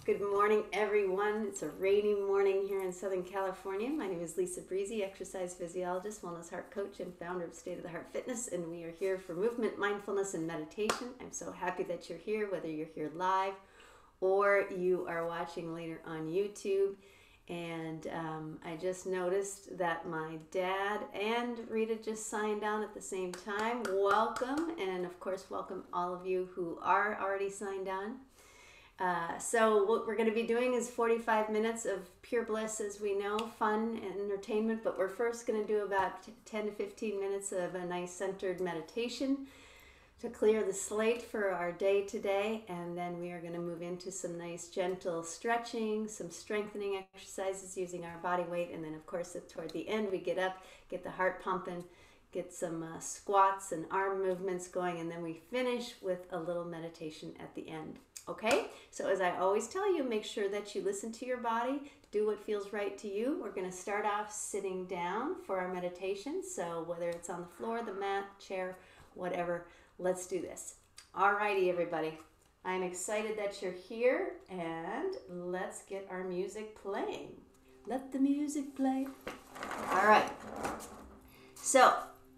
Good morning, everyone. It's a rainy morning here in Southern California. My name is Lisa Brisse, exercise physiologist, wellness heart coach, and founder of State of the Heart Fitness, and we are here for movement, mindfulness, and meditation. I'm so happy that you're here, whether you're here live or you are watching later on YouTube. And I just noticed that my dad and Rita just signed on at the same time. Welcome, and of course, welcome all of you who are already signed on. So what we're going to be doing is 45 minutes of pure bliss, as we know, fun and entertainment, but we're first going to do about 10 to 15 minutes of a nice centered meditation to clear the slate for our day today, and then we are going to move into some nice gentle stretching, some strengthening exercises using our body weight, and then of course toward the end we get up, get the heart pumping, get some squats and arm movements going, and then we finish with a little meditation at the end. Okay, so as I always tell you, make sure that you listen to your body, do what feels right to you. We're going to start off sitting down for our meditation, so whether it's on the floor, the mat, chair, whatever, let's do this. Alrighty, everybody, I'm excited that you're here, and let's get our music playing. Let the music play. All right, so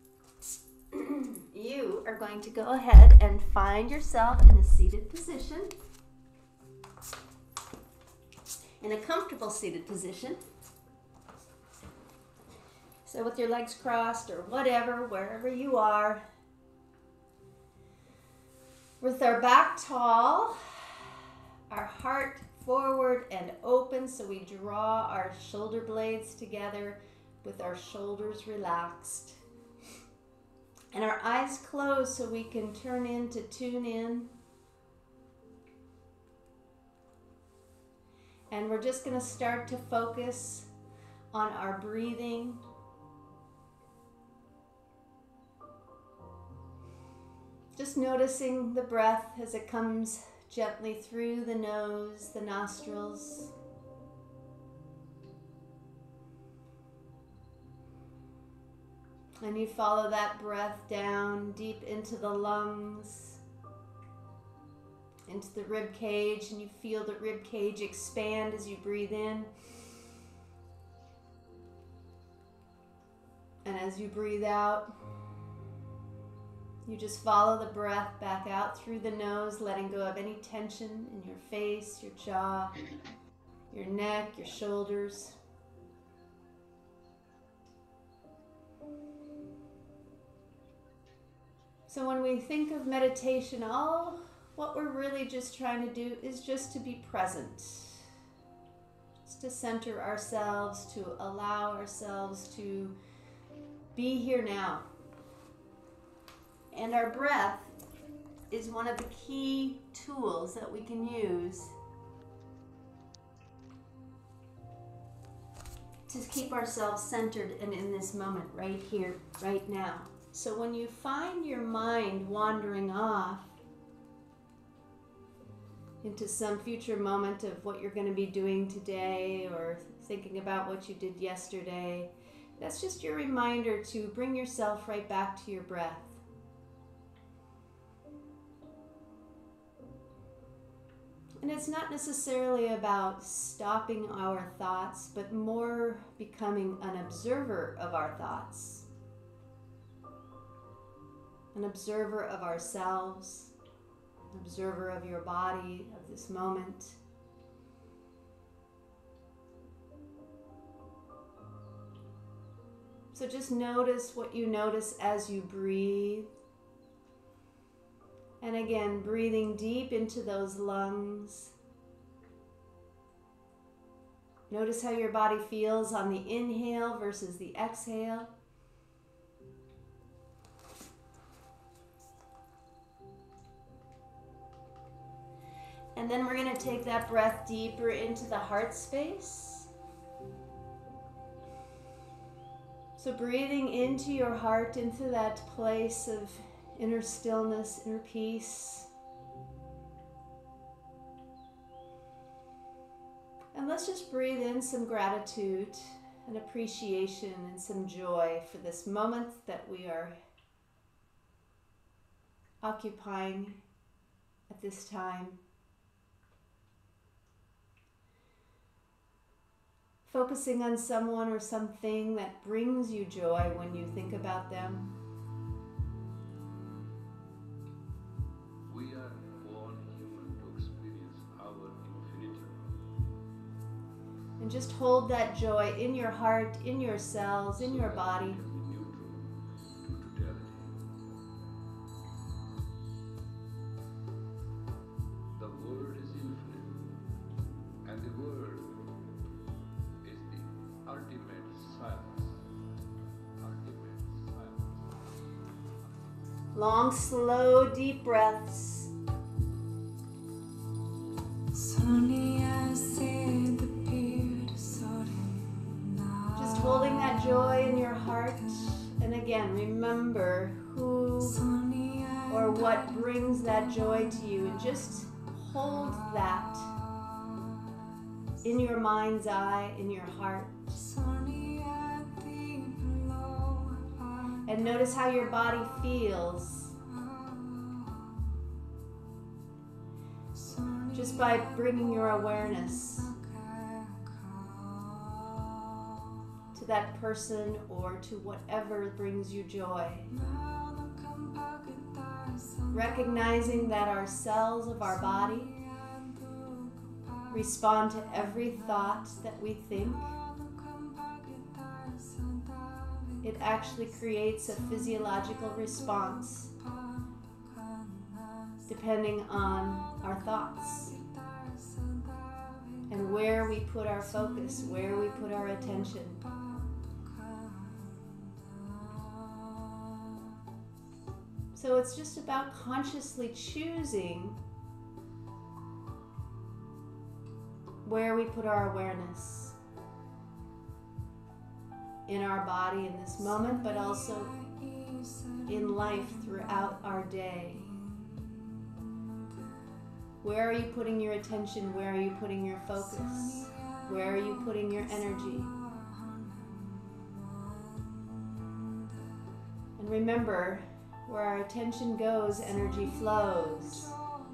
you are going to go ahead and find yourself in a seated position, in a comfortable seated position. So with your legs crossed or whatever, wherever you are, with our back tall, our heart forward and open, so we draw our shoulder blades together with our shoulders relaxed. And our eyes closed so we can tune in. And we're just going to start to focus on our breathing. Just noticing the breath as it comes gently through the nose, the nostrils. And you follow that breath down deep into the lungs, into the rib cage, and you feel the rib cage expand as you breathe in. And as you breathe out, you just follow the breath back out through the nose, letting go of any tension in your face, your jaw, your neck, your shoulders. So when we think of meditation, what we're really just trying to do is just to be present. Just to center ourselves, to allow ourselves to be here now. And our breath is one of the key tools that we can use to keep ourselves centered and in this moment, right here, right now. So when you find your mind wandering off into some future moment of what you're going to be doing today or thinking about what you did yesterday, that's just your reminder to bring yourself right back to your breath. And it's not necessarily about stopping our thoughts, but more becoming an observer of our thoughts. An observer of ourselves, an observer of your body, of this moment. So just notice what you notice as you breathe. And again, breathing deep into those lungs. Notice how your body feels on the inhale versus the exhale. And then we're going to take that breath deeper into the heart space. So breathing into your heart, into that place of inner stillness, inner peace. And let's just breathe in some gratitude and appreciation and some joy for this moment that we are occupying at this time. focusing on someone or something that brings you joy when you think about them. We are born human to experience our infinity. And just hold that joy in your heart, in your cells, in your body. We can be neutral to totality. The world is infinite, and the world is the ultimate silence. Ultimate silence. Long, slow, deep breaths. Just holding that joy in your heart. And again, remember who or what brings that joy to you. And just hold that in your mind's eye, in your heart. And notice how your body feels just by bringing your awareness to that person or to whatever brings you joy. Recognizing that our cells of our body respond to every thought that we think. It actually creates a physiological response depending on our thoughts and where we put our focus, where we put our attention. So it's just about consciously choosing where we put our awareness in our body in this moment, but also in life throughout our day. Where are you putting your attention? Where are you putting your focus? Where are you putting your energy? And remember, where our attention goes, energy flows.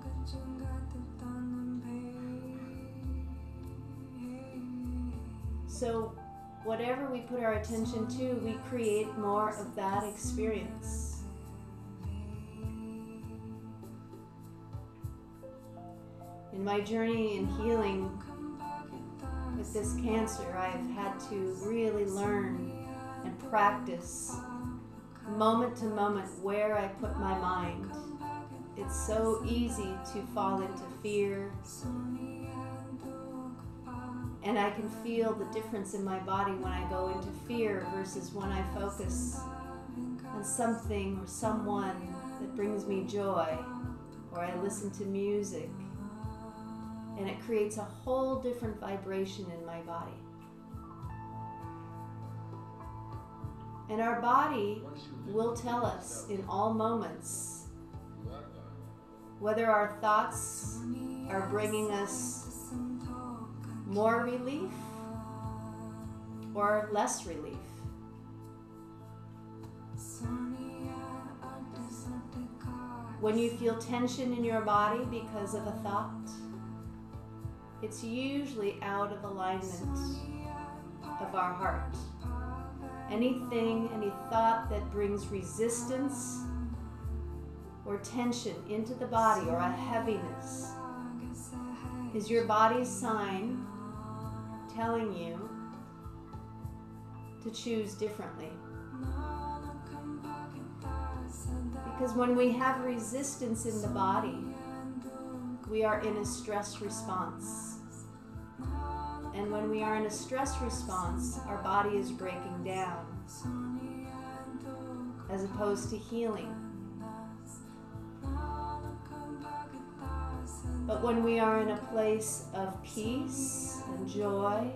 So whatever we put our attention to, we create more of that experience. In my journey in healing with this cancer, I've had to really learn and practice moment to moment where I put my mind. It's so easy to fall into fear, and I can feel the difference in my body when I go into fear versus when I focus on something or someone that brings me joy, or I listen to music, and it creates a whole different vibration in my body. And our body will tell us in all moments whether our thoughts are bringing us more relief or less relief. When you feel tension in your body because of a thought, it's usually out of alignment of our heart. Anything, any thought that brings resistance or tension into the body or a heaviness is your body's sign telling you to choose differently. Because when we have resistance in the body, we are in a stress response. And when we are in a stress response, our body is breaking down as opposed to healing. But when we are in a place of peace and joy,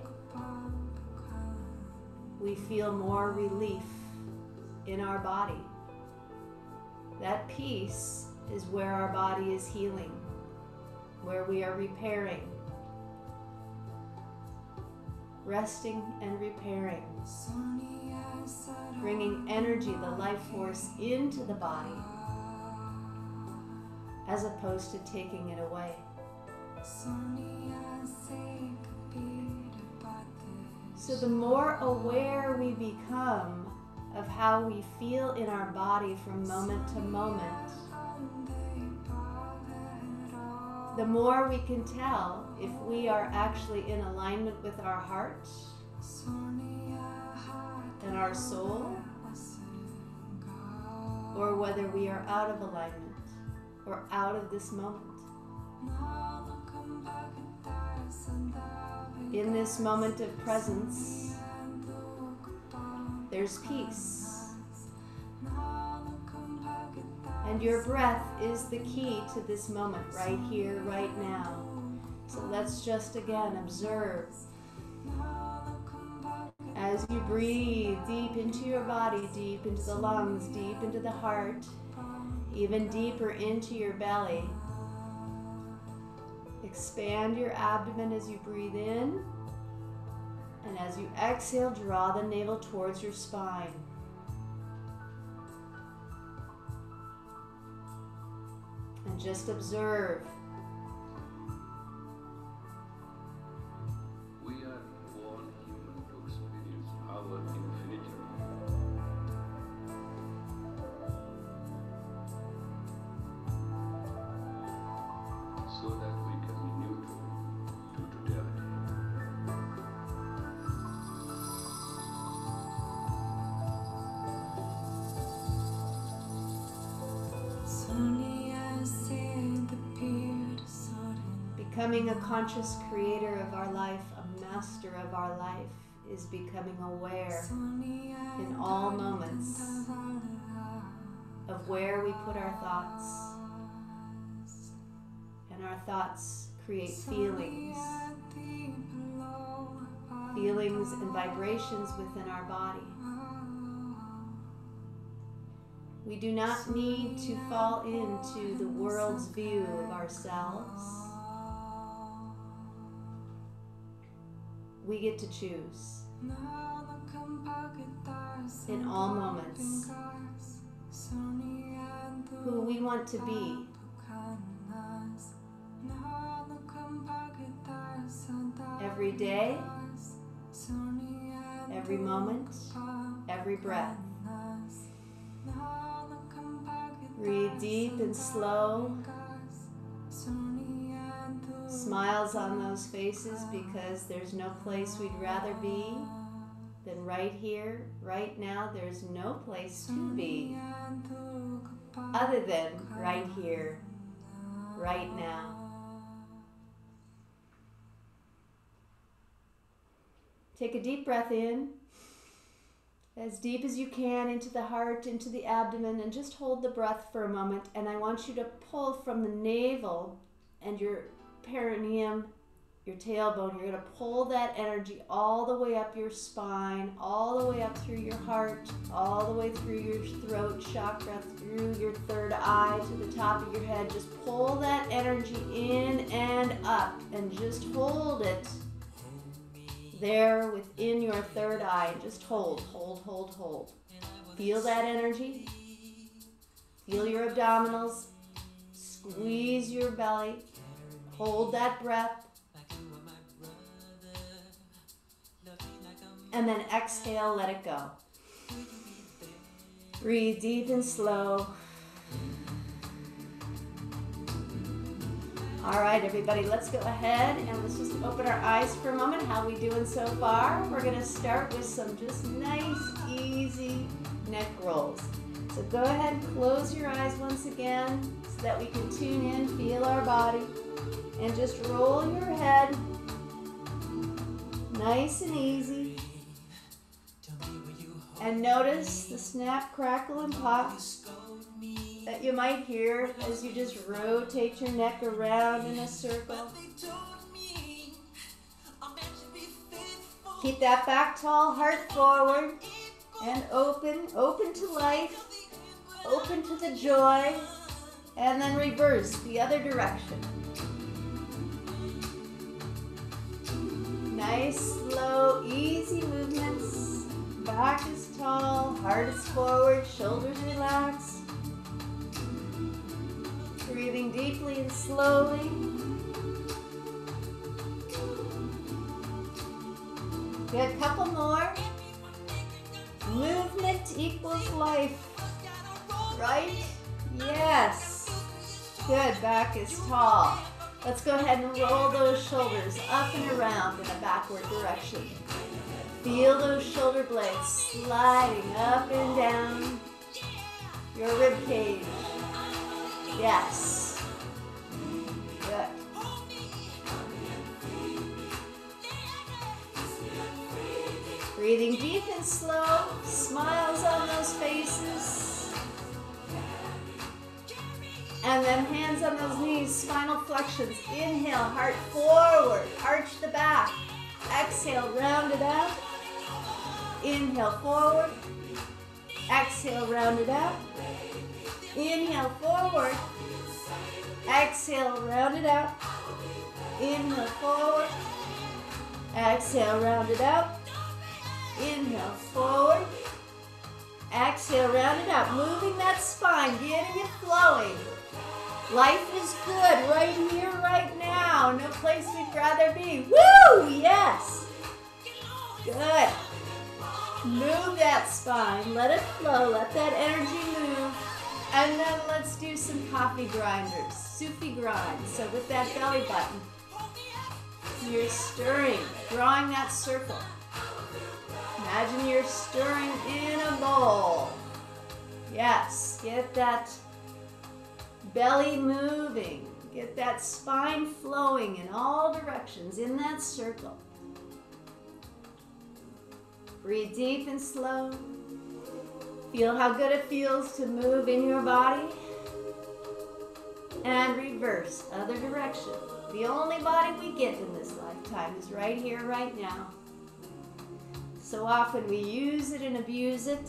we feel more relief in our body. That peace is where our body is healing, where we are repairing, resting and repairing, bringing energy, the life force, into the body as opposed to taking it So the more aware we become of how we feel in our body from moment to moment, the more we can tell if we are actually in alignment with our heart and our soul, or whether we are out of alignment or out of this moment. In this moment of presence, there's peace. And your breath is the key to this moment, right here, right now. So let's just again observe as you breathe deep into your body, deep into the lungs, deep into the heart, even deeper into your belly. Expand your abdomen as you breathe in, and as you exhale, draw the navel towards your spine. And just observe. We are born human to experience our infinity. So that we can be neutral to totality. Becoming a conscious creator of our life, a master of our life, is becoming aware in all moments of where we put our thoughts. And our thoughts create feelings. Feelings and vibrations within our body. We do not need to fall into the world's view of ourselves. We get to choose in all moments who we want to be. Every day, every moment, every breath. Breathe deep and slow. Smiles on those faces, because there's no place we'd rather be than right here, right now. There's no place to be other than right here, right now. Take a deep breath in, as deep as you can, into the heart, into the abdomen, and just hold the breath for a moment. And I want you to pull from the navel and your perineum, your tailbone. You're going to pull that energy all the way up your spine, all the way up through your heart, all the way through your throat chakra, through your third eye to the top of your head. Just pull that energy in and up, and just hold it there within your third eye. Just hold, hold, hold, hold. Feel that energy. Feel your abdominals. Squeeze your belly. Hold that breath. And then exhale, let it go. Breathe deep and slow. All right, everybody, let's go ahead and let's just open our eyes for a moment. How we doing so far? We're going to start with some just nice, easy neck rolls. So go ahead and close your eyes once again so that we can tune in, feel our body, and just roll your head nice and easy. And notice the snap, crackle, and pop that you might hear as you just rotate your neck around in a circle. Keep that back tall, heart forward, and open to life, open to the joy, and then reverse the other direction. Nice, slow, easy movements. Back is tall, heart is forward, shoulders relaxed. Breathing deeply and slowly. Good, couple more. Movement equals life. Right? Yes. Good, back is tall. Let's go ahead and roll those shoulders up and around in a backward direction. Feel those shoulder blades sliding up and down your rib cage. Yes. Good. Breathing deep and slow, smiles on those faces. And then hands on those knees, spinal flexions. Inhale, heart forward, arch the back. Exhale, round it out. Inhale, forward. Exhale, round it out. Inhale, forward. Exhale, round it out. Inhale, forward. Exhale, round it out. Inhale, forward. Exhale, round it out. Moving that spine, getting it flowing. Life is good right here, right now. No place we'd rather be. Woo! Yes. Good. Move that spine. Let it flow. Let that energy move. And then let's do some coffee grinders. Sufi grind. So with that belly button, you're stirring, drawing that circle. Imagine you're stirring in a bowl. Yes, get that belly moving. Get that spine flowing in all directions in that circle. Breathe deep and slow. Feel how good it feels to move in your body. And reverse, other direction. The only body we get in this lifetime is right here, right now. So often we use it and abuse it.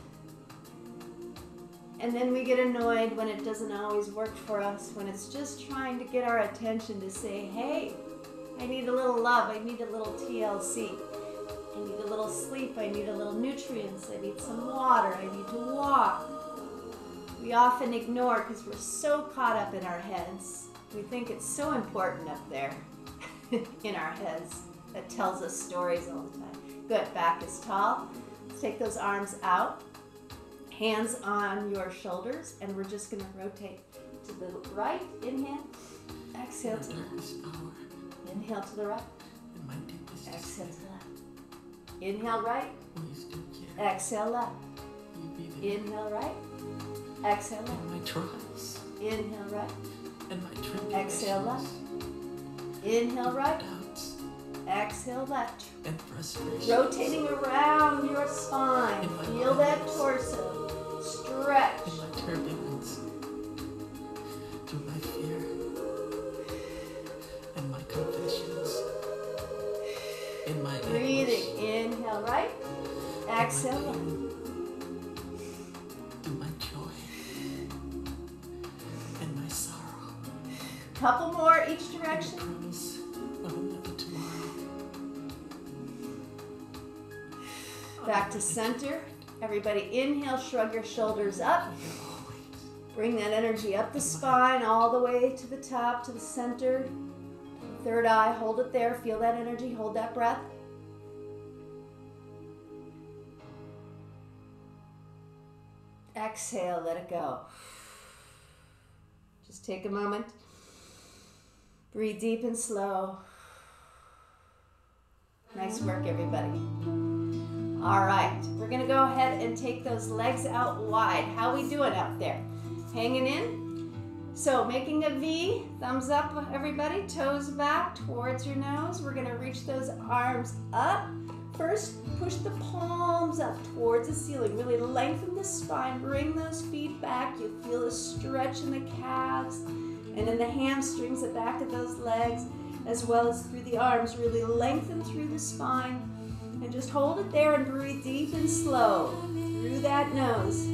And then we get annoyed when it doesn't always work for us, when it's just trying to get our attention to say, hey, I need a little love, I need a little TLC, I need a little sleep, I need a little nutrients, I need some water, I need to walk. We often ignore because we're so caught up in our heads. We think it's so important up there in our heads that tells us stories all the time. Good, back is tall. Let's take those arms out. Hands on your shoulders, and we're just going to rotate to the right. Inhale. Exhale to the left. Inhale to the right. Exhale to the left. Inhale right. Exhale left. Inhale right. Exhale left. Inhale right. Exhale left. Inhale right. Exhale left. Rotating around your spine. Feel that torso. Stretch. In my turbulence, through my fear, and my confessions, in my breathing. Inhale right. Exhale left. Through my joy and my sorrow. Couple more each direction. Promise of another tomorrow. Back to center. Everybody inhale, shrug your shoulders up. Bring that energy up the spine all the way to the top, to the center. Third eye, hold it there. Feel that energy, hold that breath. Exhale, let it go. Just take a moment. Breathe deep and slow. Nice work, everybody. All right, we're gonna go ahead and take those legs out wide. How we doing out there? Hanging in? So making a V, thumbs up everybody, toes back towards your nose. We're gonna reach those arms up. First, push the palms up towards the ceiling. Really lengthen the spine, bring those feet back. You feel a stretch in the calves and in the hamstrings, the back of those legs, as well as through the arms. Really lengthen through the spine. And just hold it there and breathe deep and slow through that nose.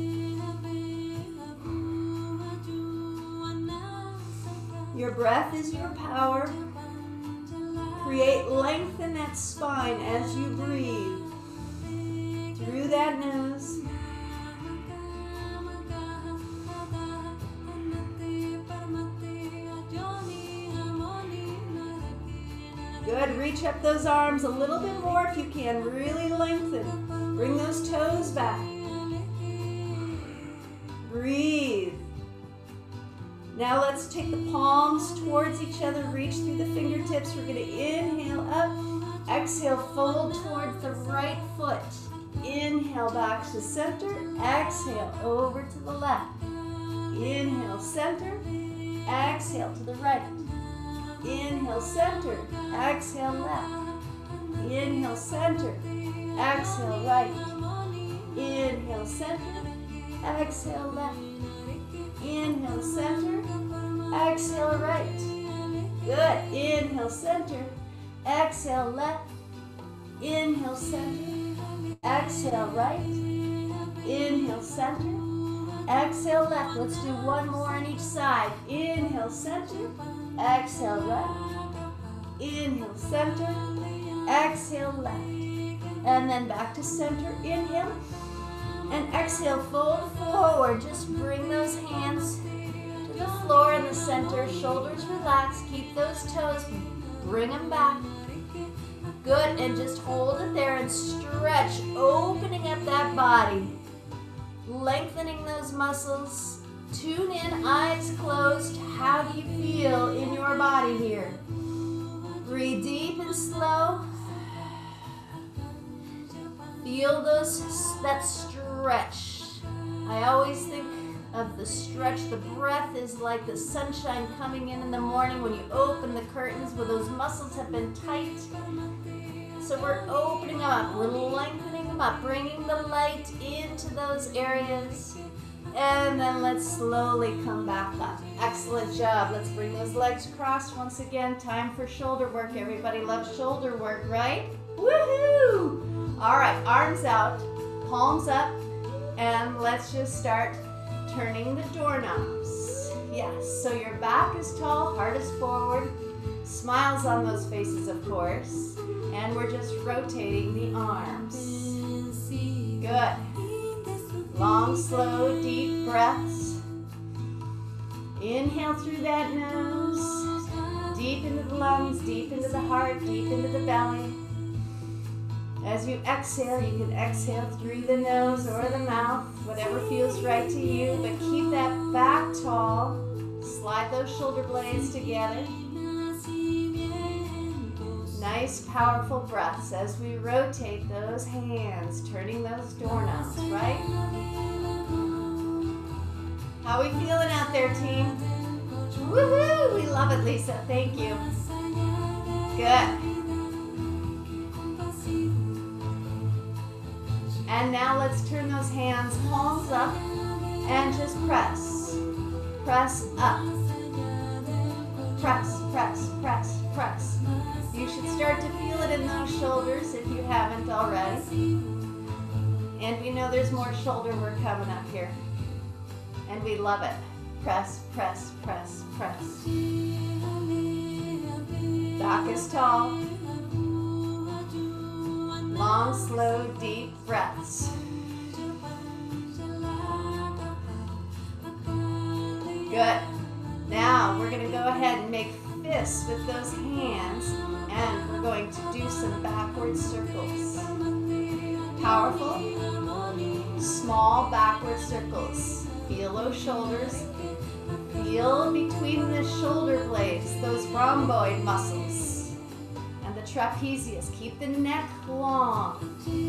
Your breath is your power. Create length in that spine as you breathe through that nose. Good, reach up those arms a little bit more if you can. Really lengthen. Bring those toes back. Breathe. Now let's take the palms towards each other. Reach through the fingertips. We're going to inhale up. Exhale, fold towards the right foot. Inhale back to center. Exhale over to the left. Inhale, center. Exhale to the right. Inhale, center. Exhale, left. Inhale, center. Exhale, right. Inhale, center. Exhale, left. Inhale, center. Exhale, right. Good. Inhale, center. Exhale, left. Inhale, center. Exhale, right. Inhale, center. Exhale, left. Let's do one more on each side. Inhale, center. Exhale, right. Inhale, center. Exhale, left. And then back to center. Inhale. And exhale, fold forward. Just bring those hands to the floor in the center. Shoulders relaxed. Keep those toes. Bring them back. Good. And just hold it there and stretch, opening up that body. Lengthening those muscles. Tune in, eyes closed. How do you feel in your body here? Breathe deep and slow. Feel that stretch. I always think of the stretch. The breath is like the sunshine coming in the morning when you open the curtains where those muscles have been tight. So we're opening them up. We're lengthening them up, bringing the light into those areas. And then let's slowly come back up. Excellent job. Let's bring those legs crossed once again. Time for shoulder work. Everybody loves shoulder work, right? Woohoo! All right, arms out, palms up, and let's just start turning the doorknobs. Yes, so your back is tall, heart is forward, smiles on those faces, of course, and we're just rotating the arms. Good. Long, slow, deep breaths. Inhale through that nose, deep into the lungs, deep into the heart, deep into the belly. As you exhale, you can exhale through the nose or the mouth, whatever feels right to you, but keep that back tall. Slide those shoulder blades together. Nice, powerful breaths as we rotate those hands, turning those doorknobs, right? How are we feeling out there, team? Woohoo! We love it, Lisa. Thank you. Good. And now let's turn those hands, palms up, and just press. Press up. Press, press, press, press. You should start to feel it in those shoulders if you haven't already. And we know there's more shoulder work coming up here. And we love it. Press, press, press, press. Back is tall. Long, slow, deep breaths. Good. Now we're going to go ahead and make fists with those hands, and we're going to do some backward circles. Powerful, small backward circles. Feel those shoulders. Feel between the shoulder blades, those rhomboid muscles. The trapezius. Keep the neck long.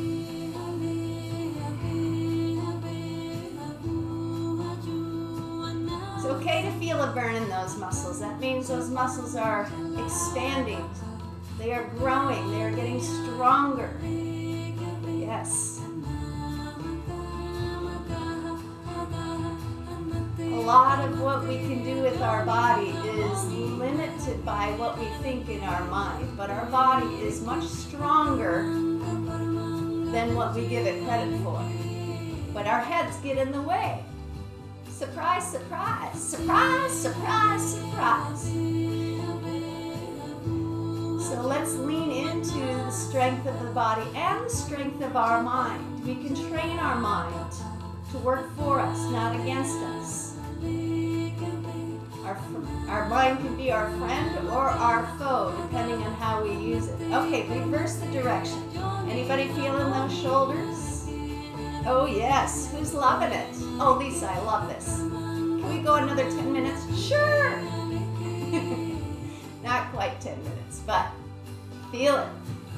It's okay to feel a burn in those muscles. That means those muscles are expanding. They are growing. They are getting stronger. Yes. A lot of what we can do with our body is limited by what we think in our mind, but our body is much stronger than what we give it credit for. But our heads get in the way. Surprise, surprise, surprise, surprise, surprise. So let's lean into the strength of the body and the strength of our mind. We can train our mind to work for us, not against us. Our mind can be our friend or our foe, depending on how we use Okay, reverse the direction. Anybody feeling those shoulders? Oh yes, who's loving it? Oh Lisa, I love this. Can we go another 10 minutes? Sure! Not quite 10 minutes, but feel it.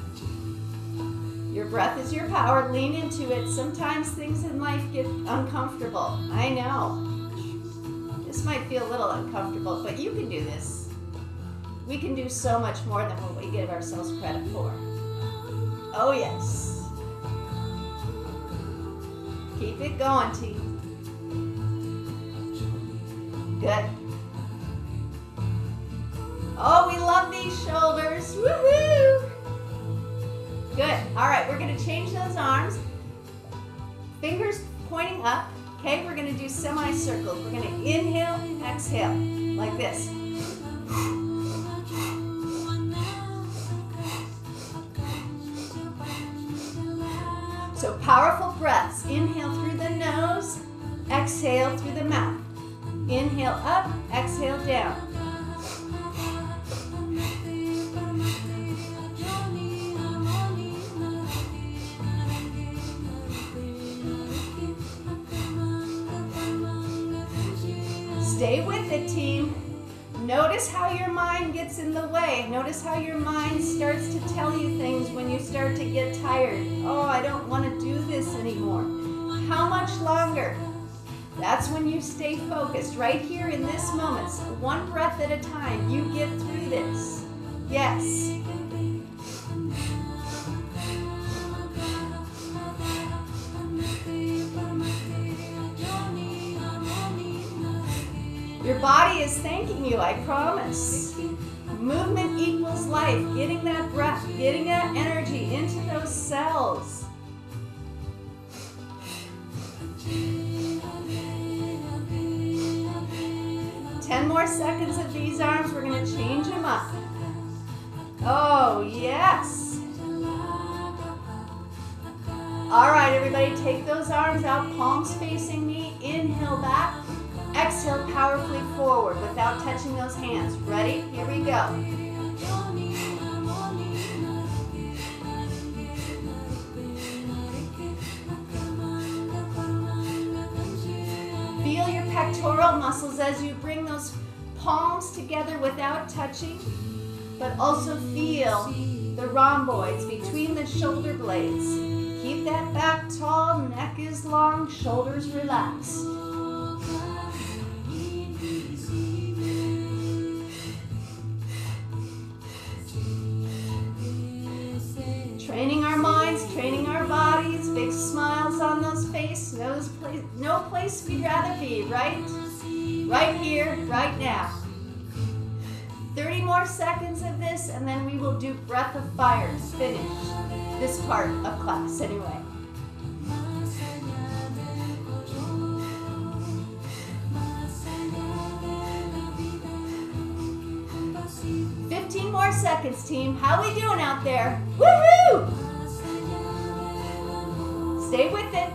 Your breath is your power. Lean into it. Sometimes things in life get uncomfortable. I know. This might feel a little uncomfortable, but you can do this. We can do so much more than what we give ourselves credit for. Oh yes. Keep it going, team. Good. Oh, we love these shoulders. Woohoo! Good. All right, we're going to change those arms. Fingers pointing up. Okay, we're going to do semicircles. We're going to inhale, exhale, like this. So powerful breaths. Inhale through the nose, exhale through the mouth. Inhale up, exhale down. Stay with it, team. Notice how your mind gets in the way. Notice how your mind starts to tell you things when you start to get tired. Oh, I don't want to do this anymore. How much longer? That's when you stay focused right here in this moment. So one breath at a time. You get through this. Yes. Your body is thanking you, I promise. Movement equals life. Getting that breath, getting that energy into those cells. Ten more seconds of these arms. We're going to change them up. Oh, yes. All right, everybody, take those arms out, palms facing me. Inhale back. Exhale powerfully forward without touching those hands. Ready? Here we go. Feel your pectoral muscles as you bring those palms together without touching, but also feel the rhomboids between the shoulder blades. Keep that back tall, neck is long, shoulders relaxed. Training our minds, training our bodies, big smiles on those faces, no place we'd rather be, right? Right here, right now. 30 more seconds of this, and then we will do breath of fire to finish this part of class anyway. More seconds, team. How we doing out there? Woohoo! Stay with it.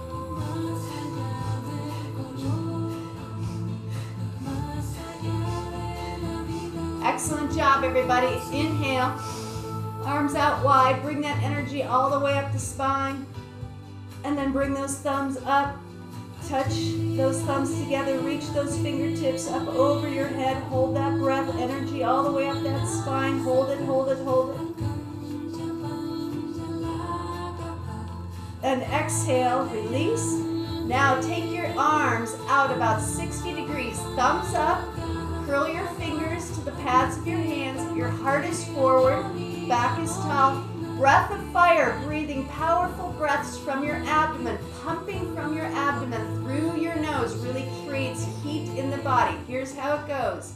Excellent job, everybody. Inhale. Arms out wide. Bring that energy all the way up the spine. And then bring those thumbs up. Touch those thumbs together, reach those fingertips up over your head, hold that breath, energy all the way up that spine, hold it, hold it, hold it. And exhale, release. Now take your arms out about 60 degrees, thumbs up, curl your fingers to the pads of your hands, your heart is forward, back is tall. Breath of fire, breathing powerful breaths from your abdomen, pumping from your abdomen through your nose really creates heat in the body. Here's how it goes.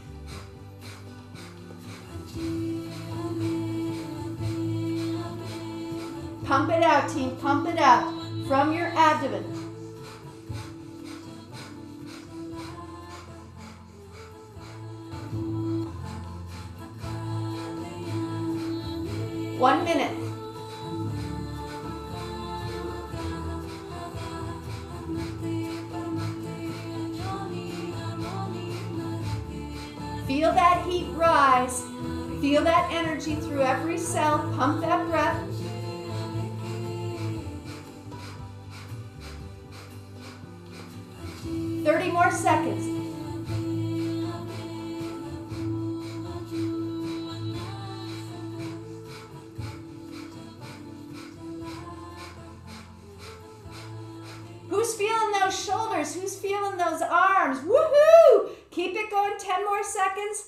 Pump it out, team, pump it out from your abdomen. One minute. Feel that heat rise. Feel that energy through every cell. Pump that breath. "30 more seconds. Who's feeling those shoulders? Who's feeling those arms? Woohoo! Keep it going, 10 more seconds.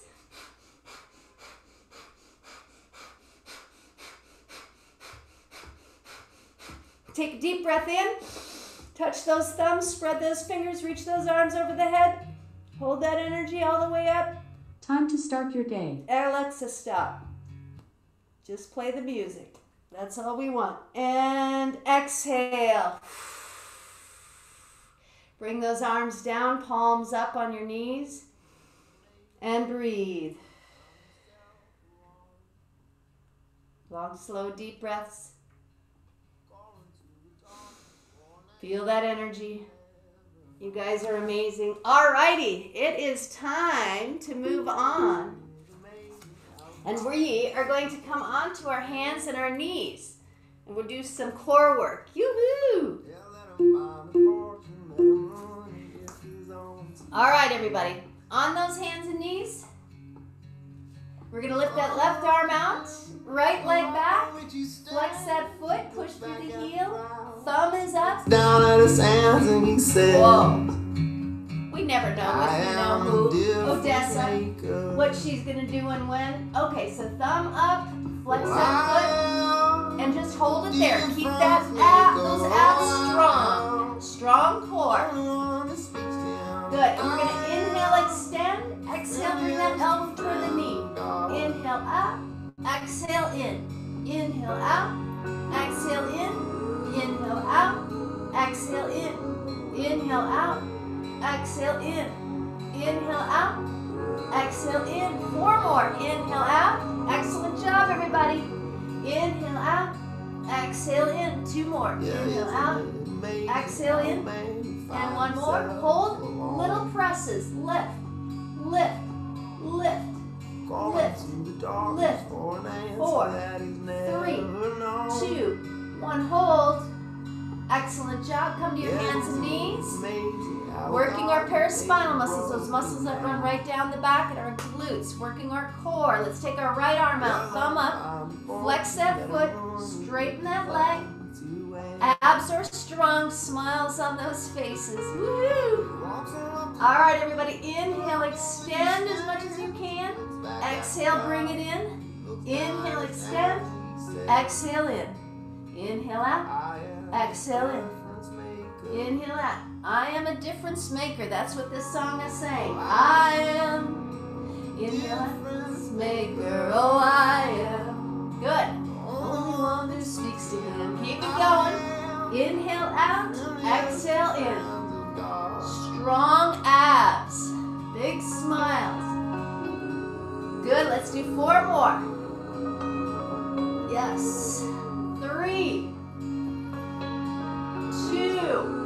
Take a deep breath in. Touch those thumbs, spread those fingers, reach those arms over the head. Hold that energy all the way up. Time to start your day. Alexa, stop. Just play the music. That's all we want. And exhale. Bring those arms down, palms up on your knees, and breathe. Long, slow, deep breaths. Feel that energy. You guys are amazing. Alrighty, it is time to move on. And we are going to come onto our hands and our knees. And we'll do some core work. Yoo-hoo! All right, everybody. On those hands and knees, we're going to lift that left arm out, right leg back, flex that foot, push through the heel, thumb is up. Down at his hands and he said, Whoa. We never know if we know who. Odessa, what she's going to do and when. Okay, so thumb up, flex that foot, and just hold it there. Keep that those abs strong. Strong core. Good. And we're going to inhale, extend. Exhale, bring that elbow toward the knee. Inhale out. Exhale in. Inhale out. Exhale in. Inhale out. Exhale in. Inhale out. Exhale in. Inhale out. Exhale in. 4 more. Inhale out. Excellent job, everybody. Inhale out. Exhale in. 2 more. Inhale out. Exhale in. And 1 more. Hold. Little presses. Lift. Lift. Lift. Lift. Lift. 4, 3, 2, 1. Hold. Excellent job. Come to your hands and knees. Working our paraspinal muscles, those muscles that run right down the back and our glutes. Working our core. Let's take our right arm out. Thumb up. Flex that foot. Straighten that leg. Abs are strong. Smiles on those faces. Woo! All right, everybody. Inhale, extend as much as you can. Exhale, bring it in. Inhale, extend. Exhale in. Inhale out. Exhale in. Inhale out. I am a difference maker. That's what this song is saying. I am. Inhale out. Difference maker. Oh, I am. Good. Only one who speaks to him. Keep it going. Inhale out. Exhale in. Strong abs. Big smiles. Good. Let's do 4 more. Yes. 3, 2,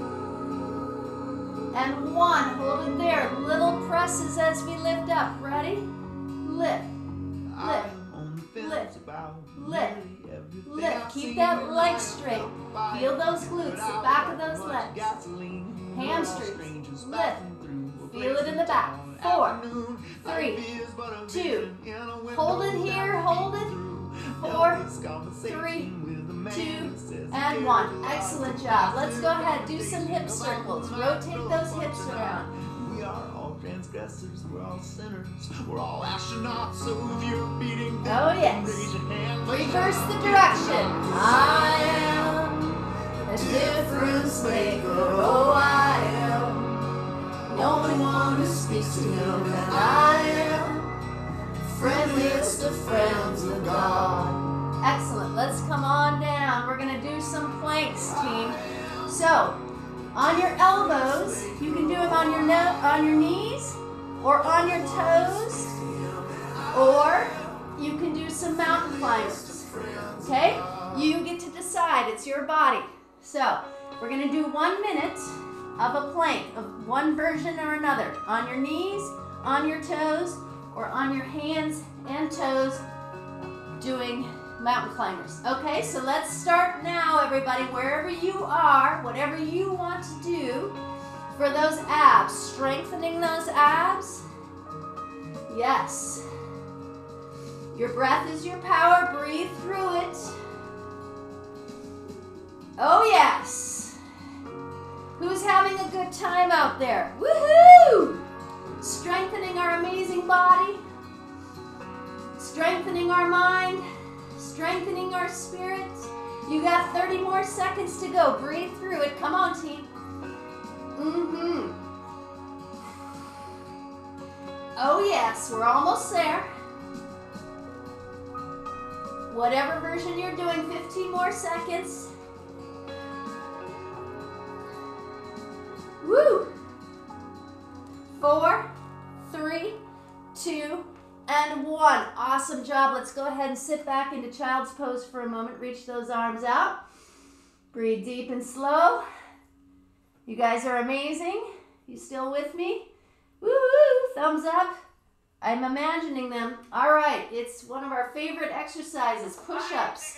and 1. Hold it there. Little presses as we lift up. Ready? Lift. Lift. Lift. Lift. Lift. Keep that leg straight. Feel those glutes, the back of those legs. Hamstrings. Lift. Feel it in the back. 4, 3, 2. Hold it here. Hold it. 4, 3, 2, and 1. Excellent job. Let's go ahead. Do some hip circles. Rotate those hips around. We are all transgressors. We're all sinners. We're all astronauts. So if you're beating them, Oh, yes. raise your hand. Reverse the direction. I am a difference maker. Oh, I am the only one who speaks to him. And I am friendliest of friends of God. Excellent. Let's come on down. We're going to do some planks, team. So, on your elbows, you can do them on your knees or on your toes, or you can do some mountain climbers. Okay? You get to decide. It's your body. So, we're going to do 1 minute of a plank of one version or another. On your knees, on your toes, or on your hands and toes doing mountain climbers. Okay, so let's start now, everybody, wherever you are, whatever you want to do for those abs, strengthening those abs. Yes. Your breath is your power. Breathe through it. Oh, yes. Who's having a good time out there? Woohoo! Strengthening our amazing body, strengthening our mind, strengthening our spirit. You got 30 more seconds to go. Breathe through it. Come on, team. Oh, yes, we're almost there. Whatever version you're doing, 15 more seconds. Woo! 4, 3, 2, and 1. Awesome job. Let's go ahead and sit back into child's pose for a moment. Reach those arms out. Breathe deep and slow. You guys are amazing. You still with me? Woo-hoo! Thumbs up. I'm imagining them. All right, it's one of our favorite exercises, push-ups.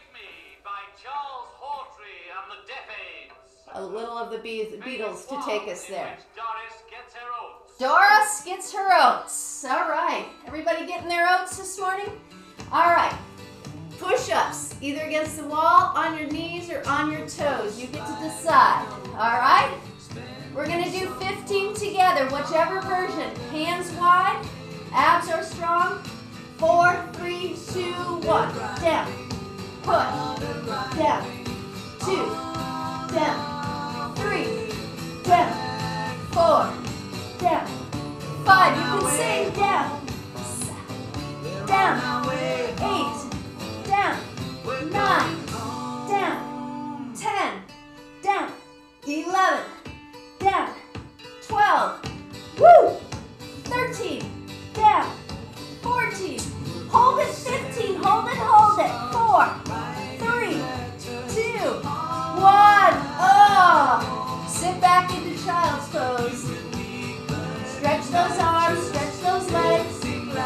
A little of the Beatles to take us there. Doris gets her oats. All right, everybody getting their oats this morning? All right, push-ups, either against the wall, on your knees, or on your toes. You get to decide, all right? We're gonna do 15 together, whichever version. Hands wide, abs are strong. 4, 3, 2, 1. Down, push, down, 2, down, 3, down, 4, down, 5. You can sing down, 8, down, 9, down, 10, down, 11, down, 12, woo, 13, down, 14, hold it, 15, hold it, 4, 3, 2, 1, oh, sit back into child's pose, stretch those arms, stretch those legs,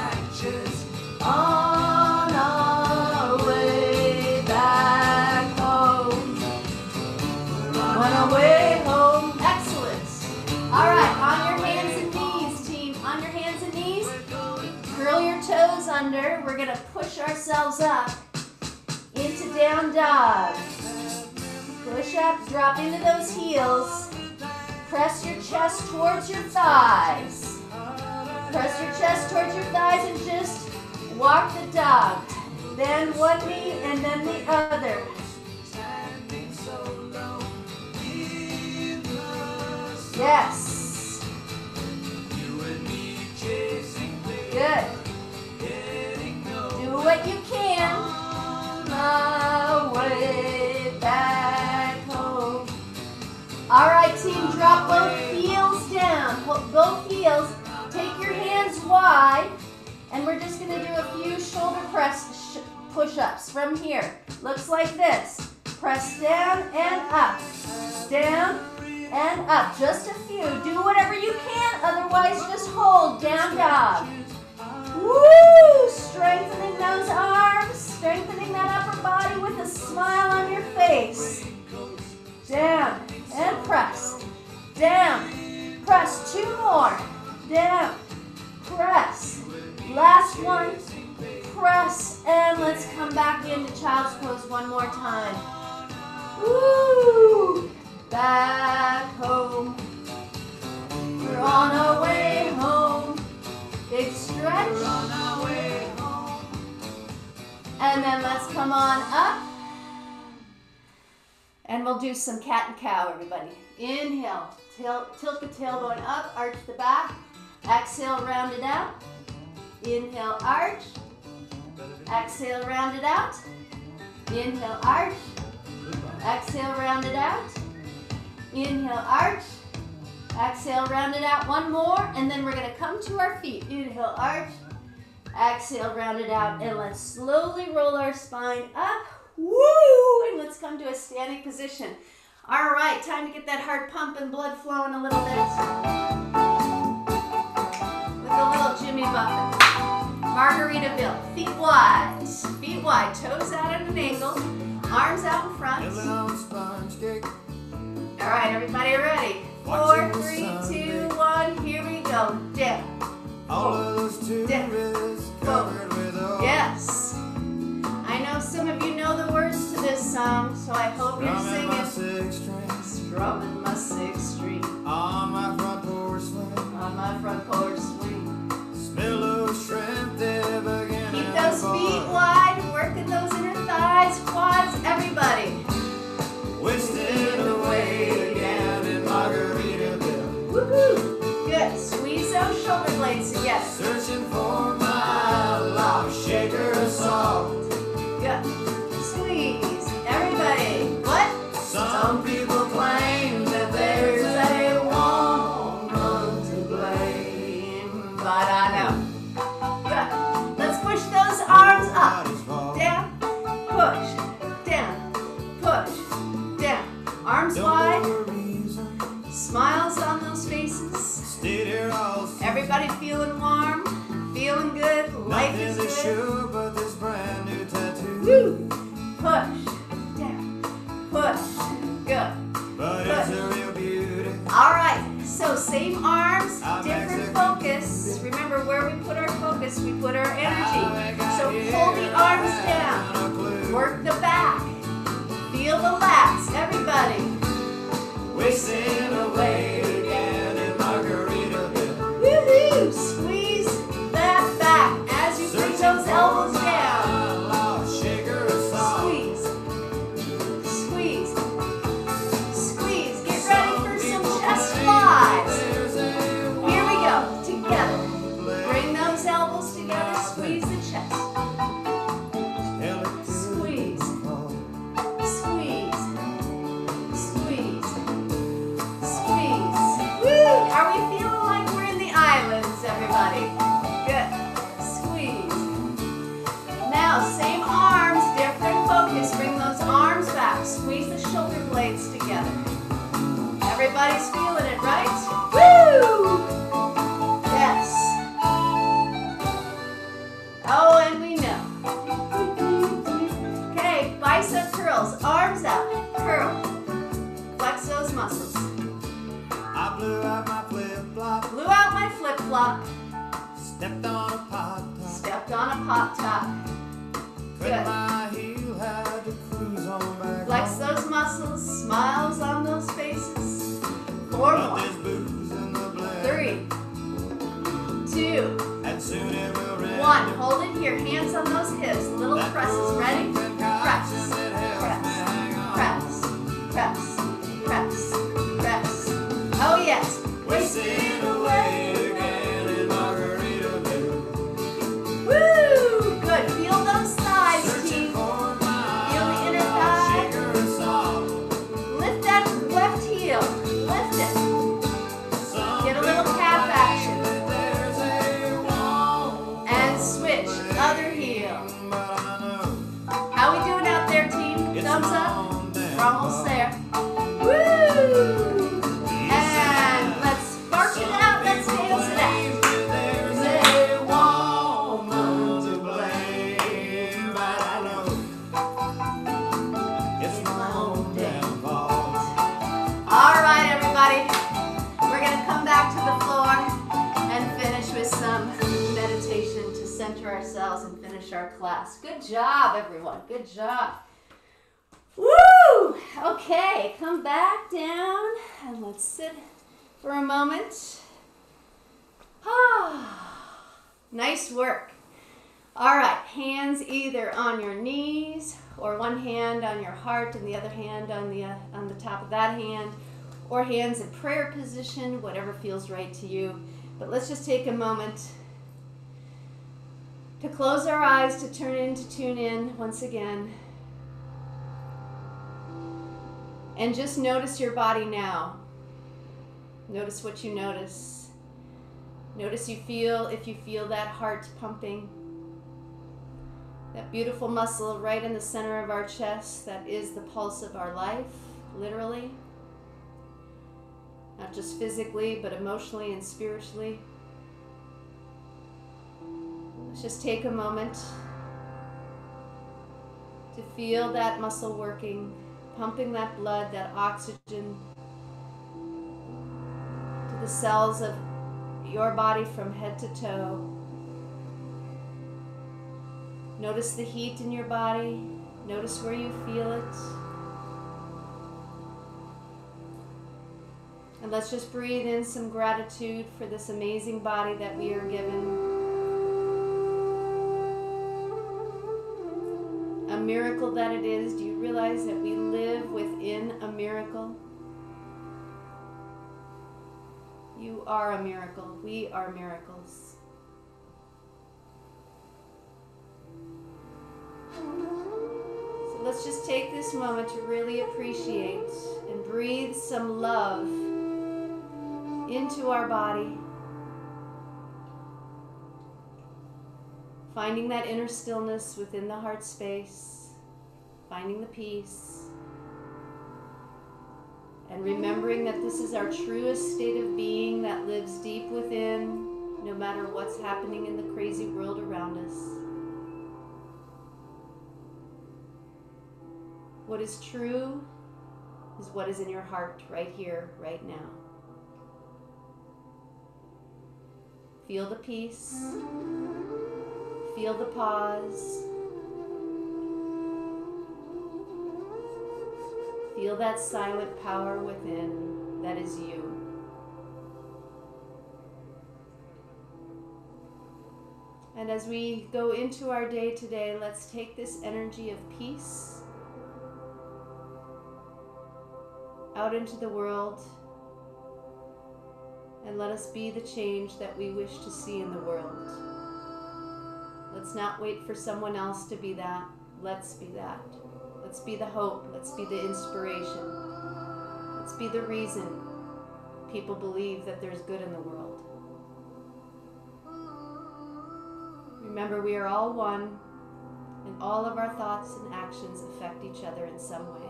on our way back home, on our way home. All right, on your hands and knees, team. On your hands and knees. Curl your toes under. We're going to push ourselves up into down dog. Push up, drop into those heels. Press your chest towards your thighs. Press your chest towards your thighs and just walk the dog. Bend one knee and then the other. Yes. Good. Do what you can. My way back home. All right, team, drop both heels down. Both heels. Take your hands wide, and we're just going to do a few shoulder press push-ups from here. Looks like this. Press down and up. Down and up. Just a few. Do whatever you can. Otherwise, just hold. Down dog. Woo! Strengthening those arms. Strengthening that upper body with a smile on your face. Down and press. Down. Press. 2 more. Down. Press. Last one. Press. And let's come back into child's pose one more time. Woo! Back home. We're on our way home. Big stretch. We're on our way home. And then let's come on up. And we'll do some cat and cow, everybody. Inhale. Tilt the tailbone up. Arch the back. Exhale, round it out. Inhale, arch. Exhale, round it out. Inhale, arch. Exhale, round it out. Inhale, arch. Exhale, round it out. One more, and then we're going to come to our feet. Inhale, arch. Exhale, round it out, and let's slowly roll our spine up. Woo! And let's come to a standing position. All right, time to get that heart pumping, blood flowing a little bit. With a little Jimmy Buffett. Margaritaville. Feet wide. Feet Arms out in front. Nibbling on sponge cake. All right, everybody ready? 4, 3, 2, 1. Here we go. Down. All of those Down. tubes covered with oil. Yes. I know some of you know the words to this song, so I hope you're Strumming my singing. 6 string. Strumming my 6th string On my front porch swing. on my front porch swing. Smell those shrimp, they begin Keep to those feet boil. wide, working those inner thighs, quads, everybody. Wasting away again in Margaritaville. Woohoo! Good. Squeeze those shoulder blades together. Searching for my lost shaker of salt. Good. Squeeze. Everybody. What? Some people claim that there's a woman to blame, But I know. Good. Let's push those arms up. Down. Push. Down. Push. Down. Arms wide. Smiles on those faces. Everybody feeling warm. Feeling good. Life is Nothing is good. sure but this brand new tattoo. Woo. Push. Down. Push. Good. But it's a real beauty. All right, so same arms, I'm different Mexican. focus. Remember where we put our focus, we put our energy. So pull the arms down, work the back, feel the lats, everybody. Wasting away again in Margaritaville. Woohoo! Squeeze that back as you bring those elbows down. My lost shaker of salt. Squeeze, squeeze, squeeze. Get ready for some chest flies. Here we go, together. Bring those elbows together, squeeze the chest. Squeeze, squeeze, squeeze, squeeze. Woo! Are we feeling like we're in the islands, everybody? Good. Squeeze. Now, same arms, different focus. Bring those arms back. Squeeze the shoulder blades together. Everybody's feeling it, right? Woo! Yes. Oh, and we know. Okay, bicep curls. Arms out. Curl. Flex those muscles. I blew out my flip-flop. Blew out my flip-flop. Stepped on a pop top. Stepped on a pop top. Put Good. my heel, had to cruise on back Flex home. those muscles. Smiles on those faces. 4 But more. there's booze in the blend. 3, 2, And soon it will rend. 1. Hold it here. Hands on those hips. Little That presses. Ready? broken Press. concoction that helps Press. me hang on. Press. Press. Press. Press. Oh, yes. Wasting away again in Margaritaville. Woo! Good. Feel those thighs, Searching team. for my Feel the inner lost thigh. shaker of salt. Lift that left heel. Lift it. Some Get a little people calf claim action. that there's a woman And switch. Other heel. but I know How we doing out there, team? it's Thumbs up. on down. We're almost there. Woo! And let's spark it out. Let's dance it out. There's a woman to blame, but I know it's my own downfall. All right, everybody. We're going to come back to the floor and finish with some meditation to center ourselves and finish our class. Good job, everyone. Good job. Woo! Okay, come back down and let's sit for a moment. Nice work. All right, hands either on your knees or one hand on your heart and the other hand on the top of that hand, or hands in prayer position, whatever feels right to you. But let's just take a moment to close our eyes, to tune in once again. And just notice your body now. Notice what you notice. Notice if you feel that heart pumping. That beautiful muscle right in the center of our chest, that is the pulse of our life, literally. Not just physically, but emotionally and spiritually. Let's just take a moment to feel that muscle working, pumping that blood, that oxygen to the cells of your body from head to toe. Notice the heat in your body. Notice where you feel it. And let's just breathe in some gratitude for this amazing body that we are given. A miracle that it is. Do you realize that we live within a miracle? You are a miracle. We are miracles. So let's just take this moment to really appreciate and breathe some love into our body. Finding that inner stillness within the heart space. Finding the peace. And remembering that this is our truest state of being that lives deep within, no matter what's happening in the crazy world around us. What is true is what is in your heart right here, right now. Feel the peace. Feel the pause. Feel that silent power within that is you. And as we go into our day today, let's take this energy of peace out into the world and let us be the change that we wish to see in the world. Let's not wait for someone else to be that. Let's be that. Let's be the hope. Let's be the inspiration. Let's be the reason people believe that there's good in the world. Remember, we are all one, and all of our thoughts and actions affect each other in some way.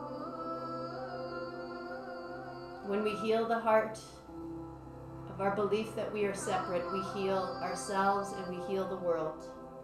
When we heal the heart of our belief that we are separate, we heal ourselves and we heal the world.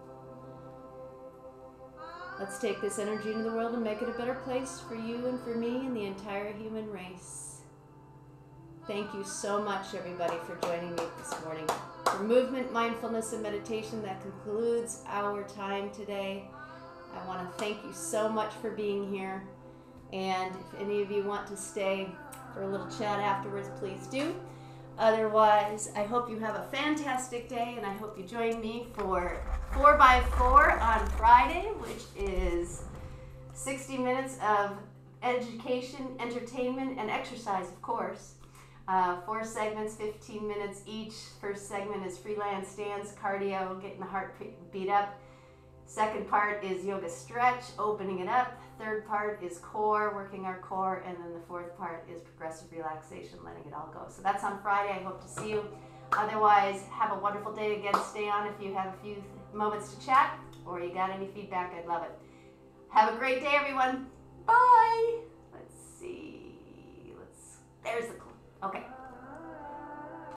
Let's take this energy into the world and make it a better place for you and for me and the entire human race. Thank you so much, everybody, for joining me this morning. For movement, mindfulness, and meditation, that concludes our time today. I want to thank you so much for being here. And if any of you want to stay for a little chat afterwards, please do. Otherwise, I hope you have a fantastic day, and I hope you join me for 4x4 on Friday, which is 60 minutes of education, entertainment, and exercise, of course. 4 segments, 15 minutes each. First segment is freelance stance, cardio, getting the heart beat up. Second part is yoga stretch, opening it up. Third part is core, working our core. And then the fourth part is progressive relaxation, letting it all go. So that's on Friday. I hope to see you. Otherwise, have a wonderful day. Again, stay on if you have a few moments to chat or you got any feedback. I'd love it. Have a great day, everyone. Bye. Let's see. There's the, okay.